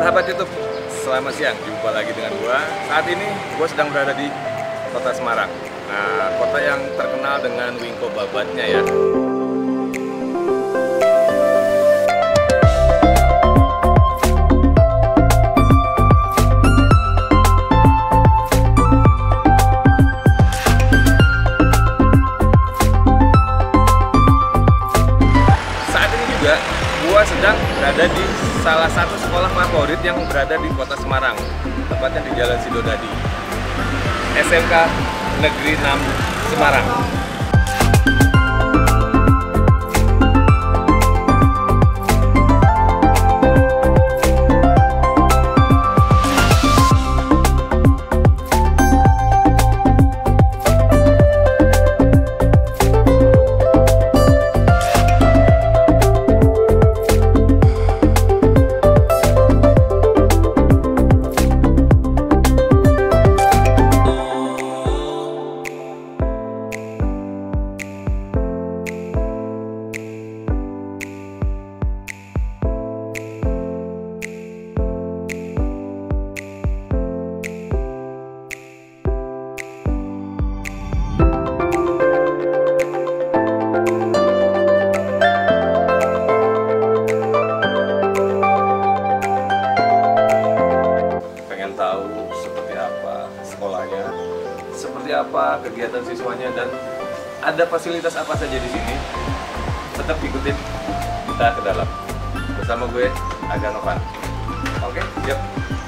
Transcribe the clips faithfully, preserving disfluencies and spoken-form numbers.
Sahabat YouTube, selamat siang. Jumpa lagi dengan gua. Saat ini gua sedang berada di kota Semarang. Nah, kota yang terkenal dengan wingko babatnya ya. Saat ini juga gua sedang berada di salah satu sekolah favorit yang berada di kota Semarang, tepatnya di Jalan Sidodadi, S M K Negeri enam Semarang. Seperti apa kegiatan siswanya dan ada fasilitas apa saja di sini, tetap ikutin kita ke dalam bersama gue Aga Novan. Oke, yuk.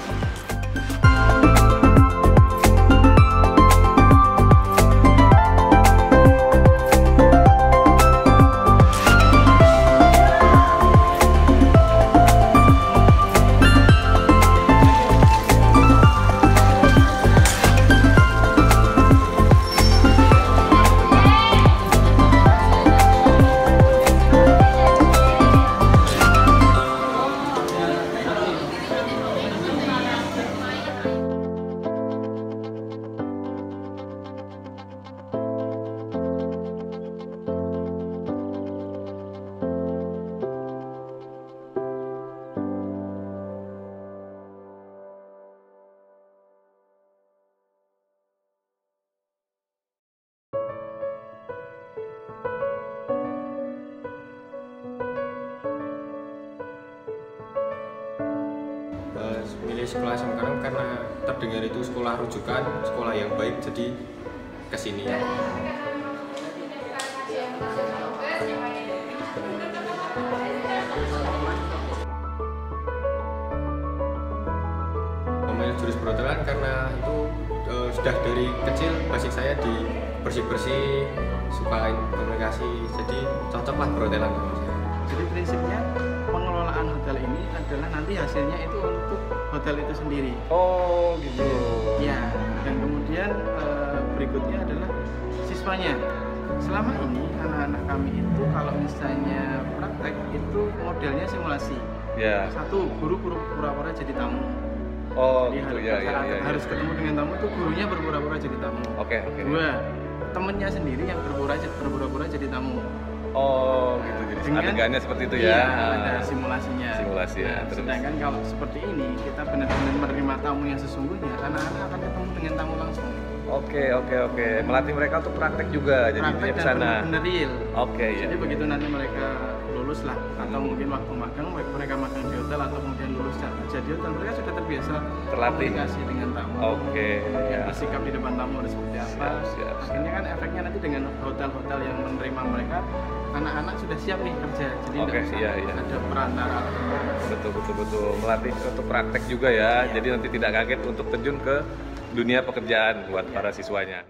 Milih sekolah S M K karena terdengar itu sekolah rujukan, sekolah yang baik, jadi kesini ya. Memilih jurusan perhotelan karena itu uh, sudah dari kecil basic saya di bersih-bersih, suka komunikasi, jadi cocoklah perhotelan sama saya. Jadi prinsipnya pengelolaan hotel ini adalah nanti hasilnya itu untuk hotel itu sendiri. Oh gitu. Ya, dan kemudian e, berikutnya adalah siswanya. Selama ini anak-anak kami itu kalau misalnya praktek itu modelnya simulasi. Ya. Satu, guru pura-pura jadi tamu. Oh jadi gitu harus, ya, ya, ya, harus ya. ketemu dengan tamu itu gurunya berpura-pura jadi tamu. Oke, oke. Dua, temennya sendiri yang berpura-pura jadi tamu. Oh gitu, jadi Dengan, adegannya seperti itu iya, ya. ada simulasinya. Simulasi ya. Nah, Terus. sedangkan kalau seperti ini kita benar-benar menerima tamu yang sesungguhnya, anak-anak akan ketemu dengan tamu langsung. Oke oke oke, melatih mereka untuk praktek juga, jadi Praktek di dan sana. benar-benar real. Oke ya. Jadi begitu nanti mereka lulus lah, atau mungkin waktu magang mereka magang di hotel atau kemudian lulus kerja di hotel, mereka sudah terbiasa Terlatih. komunikasi dengan tamu. Oke. Kemudian Ya. bersikap di depan tamu harus seperti apa. Siap, siap, siap. Akhirnya kan efeknya nanti dengan hotel-hotel yang menerima mereka, anak-anak sudah siap nih kerja. Jadi Oke, tidak usah iya, iya. ada perantara. Betul betul betul, melatih untuk praktek juga ya. Jadi nanti tidak kaget untuk terjun ke dunia pekerjaan buat para siswanya.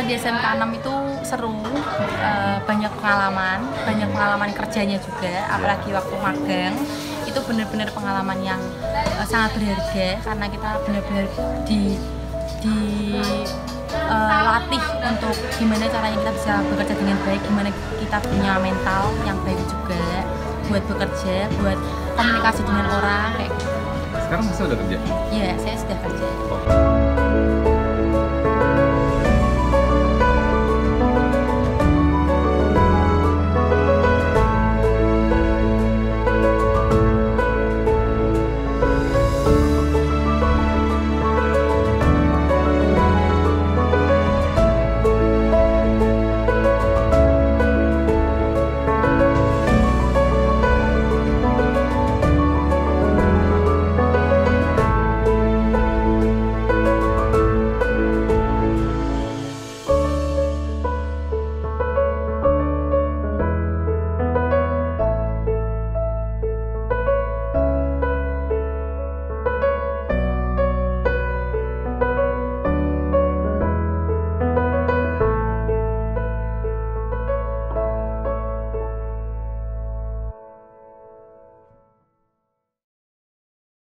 di S M K enam itu seru, uh, banyak pengalaman, banyak pengalaman kerjanya juga, apalagi waktu magang itu benar-benar pengalaman yang uh, sangat berharga karena kita benar-benar di di uh, latih untuk gimana caranya kita bisa bekerja dengan baik, gimana kita punya mental yang baik juga buat bekerja, buat komunikasi dengan orang kayak gitu. Sekarang masih udah kerja? Iya, saya sudah kerja. Oh.